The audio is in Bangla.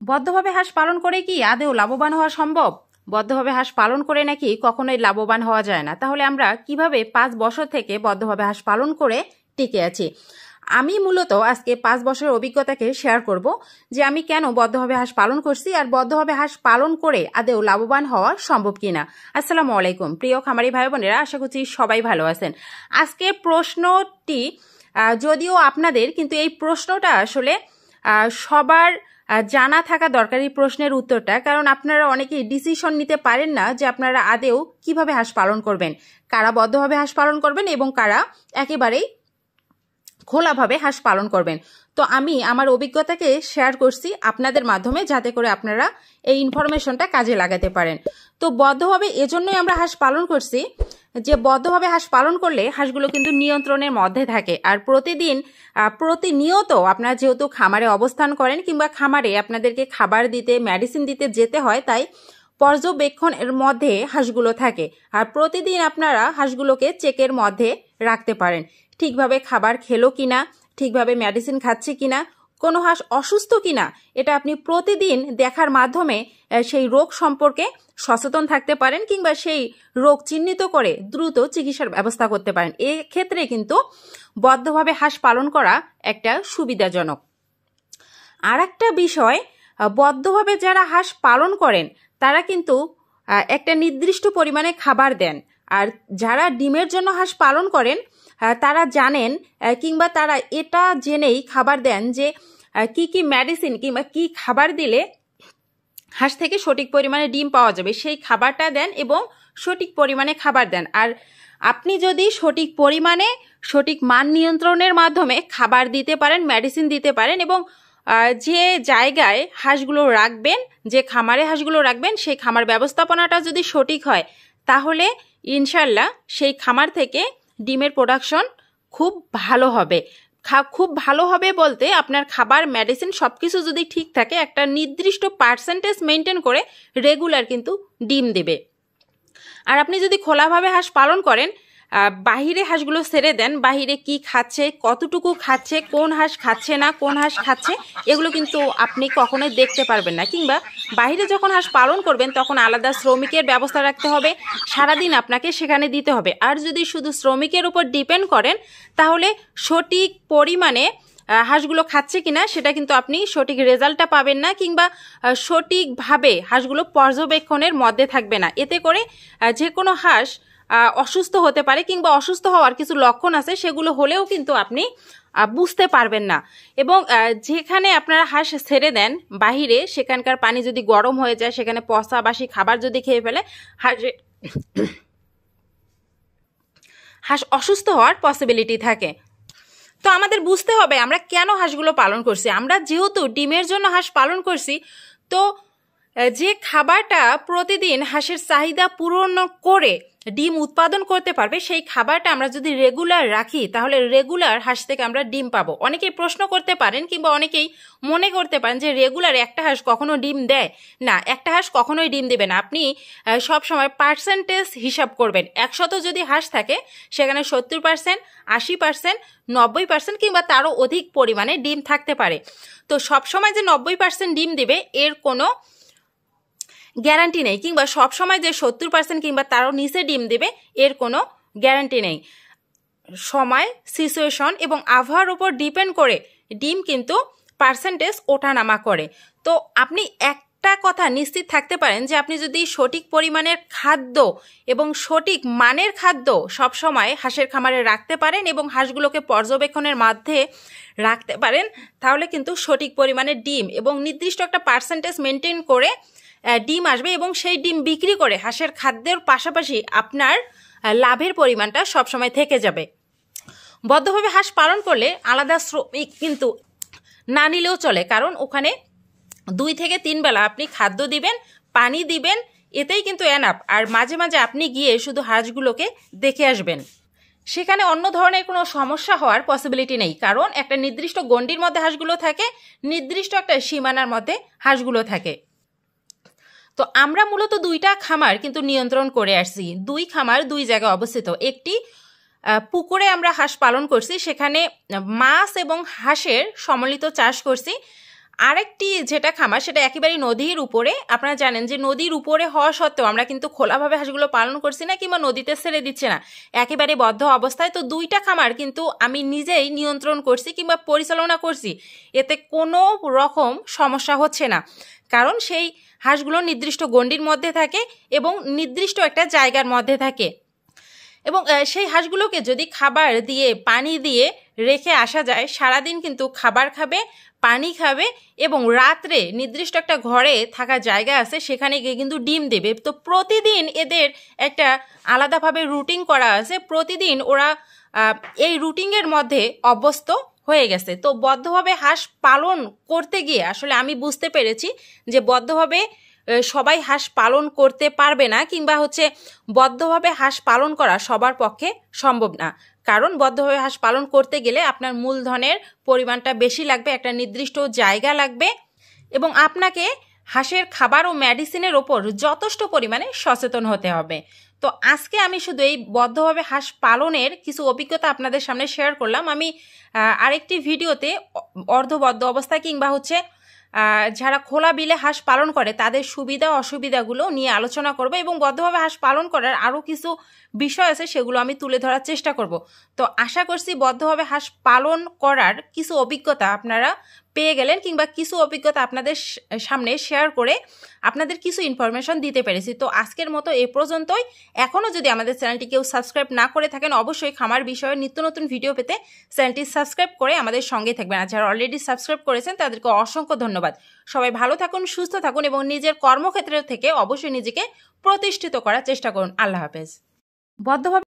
বদ্ধভাবে হাঁস পালন করে কি আদৌ লাভবান হওয়া সম্ভব? বদ্ধভাবে হাঁস পালন করে নাকি কখনোই লাভবান হওয়া যায় না। তাহলে আমরা কিভাবে 5 বছর থেকে বদ্ধভাবে হাঁস পালন করে টিকে আছি? আমি মূলত আজকে 5 বছরের অভিজ্ঞতাকে শেয়ার করব যে আমি কেন বদ্ধভাবে হাঁস পালন করছি আর বদ্ধভাবে হাঁস পালন করে আদৌ লাভবান হওয়া সম্ভব কিনা। আসসালামু আলাইকুম প্রিয় খামারি ভাই বোনেরা, আশা করছি সবাই ভালো আছেন। আজকে প্রশ্নটি যদিও আপনাদের, কিন্তু এই প্রশ্নটা আসলে সবার জানা থাকা দরকারি প্রশ্নের উত্তরটা, কারণ আপনারা অনেকেই ডিসিশন নিতে পারেন না যে আপনারা আদেও কিভাবে হাঁস পালন করবেন, কারা বদ্ধভাবে হাঁস পালন করবেন এবং কারা একেবারেই খোলাভাবে হাঁস পালন করবেন। তো আমি আমার অভিজ্ঞতাকে শেয়ার করছি আপনাদের মাধ্যমে, যাতে করে আপনারা এই ইনফরমেশনটা কাজে লাগাতে পারেন। তো বদ্ধভাবে এজন্যই আমরা হাঁস পালন করছি যে বদ্ধভাবে হাঁস পালন করলে হাঁসগুলো কিন্তু নিয়ন্ত্রণের মধ্যে থাকে, আর প্রতিনিয়ত আপনারা যেহেতু খামারে অবস্থান করেন কিংবা খামারে আপনাদেরকে খাবার দিতে, মেডিসিন দিতে যেতে হয়, তাই পর্যবেক্ষণের মধ্যে হাঁসগুলো থাকে। আর প্রতিদিন আপনারা হাঁসগুলোকে চেকের মধ্যে রাখতে পারেন, ঠিকভাবে খাবার খেলো কিনা, ঠিকভাবে মেডিসিন খাচ্ছে কিনা, কোনো হাঁস অসুস্থ কিনা, এটা আপনি প্রতিদিন দেখার মাধ্যমে সেই রোগ সম্পর্কে সচেতন থাকতে পারেন কিংবা সেই রোগ চিহ্নিত করে দ্রুত চিকিৎসার ব্যবস্থা করতে পারেন। এক্ষেত্রে কিন্তু বদ্ধভাবে হাঁস পালন করা একটা সুবিধাজনক। আর একটা বিষয়, বদ্ধভাবে যারা হাঁস পালন করেন তারা কিন্তু একটা নির্দিষ্ট পরিমাণে খাবার দেন, আর যারা ডিমের জন্য হাঁস পালন করেন তারা জানেন কিংবা তারা এটা জেনেই খাবার দেন যে কি কি মেডিসিন কিংবা কি খাবার দিলে হাঁস থেকে সঠিক পরিমাণে ডিম পাওয়া যাবে, সেই খাবারটা দেন এবং সঠিক পরিমাণে খাবার দেন। আর আপনি যদি সঠিক পরিমাণে, সঠিক মান নিয়ন্ত্রণের মাধ্যমে খাবার দিতে পারেন, মেডিসিন দিতে পারেন এবং যে জায়গায় হাঁসগুলো রাখবেন, যে খামারে হাঁসগুলো রাখবেন, সেই খামার ব্যবস্থাপনাটা যদি সঠিক হয়, তাহলে ইনশাল্লাহ সেই খামার থেকে ডিমের প্রোডাকশন খুব ভালো হবে। খুব ভালো হবে বলতে আপনার খাবার, মেডিসিন সবকিছু যদি ঠিক থাকে, একটা নির্দিষ্ট পার্সেন্টেজ মেনটেন করে রেগুলার কিন্তু ডিম দেবে। আর আপনি যদি খোলাভাবে হাঁস পালন করেন, বাহিরে হাঁসগুলো ছেড়ে দেন, বাহিরে কি খাচ্ছে, কতটুকু খাচ্ছে, কোন হাঁস খাচ্ছে না, কোন হাঁস খাচ্ছে, এগুলো কিন্তু আপনি কখনোই দেখতে পারবেন না। কিংবা বাহিরে যখন হাঁস পালন করবেন তখন আলাদা শ্রমিকের ব্যবস্থা রাখতে হবে, সারাদিন আপনাকে সেখানে দিতে হবে। আর যদি শুধু শ্রমিকের উপর ডিপেন্ড করেন, তাহলে সঠিক পরিমাণে হাঁসগুলো খাচ্ছে কিনা সেটা কিন্তু আপনি সঠিক রেজাল্টটা পাবেন না, কিংবা সঠিকভাবে হাঁসগুলো পর্যবেক্ষণের মধ্যে থাকবে না। এতে করে যে কোনো হাঁস অসুস্থ হতে পারে কিংবা অসুস্থ হওয়ার কিছু লক্ষণ আছে, সেগুলো হলেও কিন্তু আপনি বুঝতে পারবেন না। এবং যেখানে আপনারা হাঁস ছেড়ে দেন বাহিরে, সেখানকার পানি যদি গরম হয়ে যায়, সেখানে পচা বাসি খাবার যদি খেয়ে ফেলে, হাঁস অসুস্থ হওয়ার পসিবিলিটি থাকে। তো আমাদের বুঝতে হবে আমরা কেন হাঁসগুলো পালন করছি। আমরা যেহেতু ডিমের জন্য হাঁস পালন করছি, তো যে খাবারটা প্রতিদিন হাঁসের চাহিদা পূরণ করে ডিম উৎপাদন করতে পারবে, সেই খাবারটা আমরা যদি রেগুলার রাখি, তাহলে রেগুলার হাঁস থেকে আমরা ডিম পাবো। অনেকেই প্রশ্ন করতে পারেন কিংবা অনেকেই মনে করতে পারেন যে রেগুলার একটা হাঁস কখনো ডিম দেয় না। একটা হাঁস কখনোই ডিম দেবে না। আপনি সবসময় পার্সেন্টেজ হিসাব করবেন। 100 যদি হাঁস থাকে, সেখানে 70%, 80%, 90% কিংবা তারও অধিক পরিমাণে ডিম থাকতে পারে। তো সবসময় যে 90% ডিম দেবে এর কোনো গ্যারান্টি নেই, কিংবা সবসময় যে 70% কিংবা তারও নিচে ডিম দেবে এর কোনো গ্যারান্টি নেই। সময়, সিচুয়েশন এবং আবহাওয়ার উপর ডিপেন্ড করে ডিম কিন্তু পার্সেন্টেজ ওঠানামা করে। তো আপনি একটা কথা নিশ্চিত থাকতে পারেন যে আপনি যদি সঠিক পরিমাণের খাদ্য এবং সঠিক মানের খাদ্য সবসময় হাঁসের খামারে রাখতে পারেন এবং হাঁসগুলোকে পর্যবেক্ষণের মধ্যে রাখতে পারেন, তাহলে কিন্তু সঠিক পরিমাণে ডিম এবং নির্দিষ্ট একটা পার্সেন্টেজ মেনটেন করে ডিম আসবে এবং সেই ডিম বিক্রি করে হাঁসের খাদ্যের পাশাপাশি আপনার লাভের পরিমাণটা সবসময় থেকে যাবে। বদ্ধভাবে হাঁস পালন করলে আলাদা শ্রমিক কিন্তু না নিলেও চলে, কারণ ওখানে 2 থেকে 3 বেলা আপনি খাদ্য দিবেন, পানি দিবেন, এতেই কিন্তু এনাফ। আর মাঝে মাঝে আপনি গিয়ে শুধু হাঁসগুলোকে দেখে আসবেন, সেখানে অন্য ধরনের কোনো সমস্যা হওয়ার পসিবিলিটি নেই, কারণ একটা নির্দিষ্ট গণ্ডির মধ্যে হাঁসগুলো থাকে, নির্দিষ্ট একটা সীমানার মধ্যে হাঁসগুলো থাকে। তো আমরা মূলত 2টা খামার কিন্তু নিয়ন্ত্রণ করে আসছি। 2 খামার 2 জায়গায় অবস্থিত। একটি পুকুরে আমরা হাঁস পালন করছি, সেখানে মাছ এবং হাঁসের সম্মিলিত চাষ করছি। আরেকটি যেটা খামার সেটা একেবারে নদীর উপরে। আপনারা জানেন যে নদীর উপরে হওয়া সত্ত্বেও আমরা কিন্তু খোলাভাবে হাঁসগুলো পালন করছি না কিংবা নদীতে ছেড়ে দিচ্ছে না, একেবারে বদ্ধ অবস্থায়। তো দুইটা খামার কিন্তু আমি নিজেই নিয়ন্ত্রণ করছি কিংবা পরিচালনা করছি, এতে কোনো রকম সমস্যা হচ্ছে না, কারণ সেই হাঁসগুলো নির্দিষ্ট গণ্ডির মধ্যে থাকে এবং নির্দিষ্ট একটা জায়গার মধ্যে থাকে। এবং সেই হাঁসগুলোকে যদি খাবার দিয়ে পানি দিয়ে রেখে আসা যায়, সারাদিন কিন্তু খাবার খাবে, পানি খাবে এবং রাত্রে নির্দিষ্ট একটা ঘরে থাকা জায়গা আছে সেখানে গিয়ে কিন্তু ডিম দেবে। তো প্রতিদিন এদের একটা আলাদাভাবে রুটিন করা আছে, প্রতিদিন ওরা এই রুটিনের মধ্যে অভ্যস্ত হয়ে গেছে। তো বদ্ধভাবে হাঁস পালন করতে গিয়ে আসলে আমি বুঝতে পেরেছি যে বদ্ধভাবে সবাই হাঁস পালন করতে পারবে না, কিংবা বদ্ধভাবে হাঁস পালন করা সবার পক্ষে সম্ভব না। কারণ বদ্ধভাবে হাঁস পালন করতে গেলে আপনার মূলধনের পরিমাণটা বেশি লাগবে, একটা নির্দিষ্ট জায়গা লাগবে এবং আপনাকে হাঁসের খাবার ও মেডিসিনের ওপর যথেষ্ট পরিমাণে সচেতন হতে হবে। তো আজকে আমি শুধু এই বদ্ধভাবে হাঁস পালনের কিছু অভিজ্ঞতা আপনাদের সামনে শেয়ার করলাম। আমি আরেকটি ভিডিওতে অর্ধবদ্ধ অবস্থা কিংবা যারা খোলা বিলে হাঁস পালন করে তাদের সুবিধা অসুবিধাগুলো নিয়ে আলোচনা করব এবং বদ্ধভাবে হাঁস পালন করার আরও কিছু বিষয় আছে সেগুলো আমি তুলে ধরার চেষ্টা করব। তো আশা করছি বদ্ধভাবে হাঁস পালন করার কিছু অভিজ্ঞতা আপনারা পেয়ে গেলেন কিংবা কিছু অভিজ্ঞতা আপনাদের সামনে শেয়ার করে আপনাদের কিছু ইনফরমেশন দিতে পেরেছি। তো আজকের মতো এ পর্যন্তই। এখনও যদি আমাদের চ্যানেলটি কেউ সাবস্ক্রাইব না করে থাকেন, অবশ্যই খামার বিষয়ে নিত্য নতুন ভিডিও পেতে চ্যানেলটি সাবস্ক্রাইব করে আমাদের সঙ্গে থাকবেন। আর যারা অলরেডি সাবস্ক্রাইব করেছেন তাদেরকে অসংখ্য ধন্যবাদ। সবাই ভালো থাকুন, সুস্থ থাকুন এবং নিজের কর্মক্ষেত্র থেকে অবশ্যই নিজেকে প্রতিষ্ঠিত করার চেষ্টা করুন। আল্লাহ হাফেজ। বদ্ধভাবে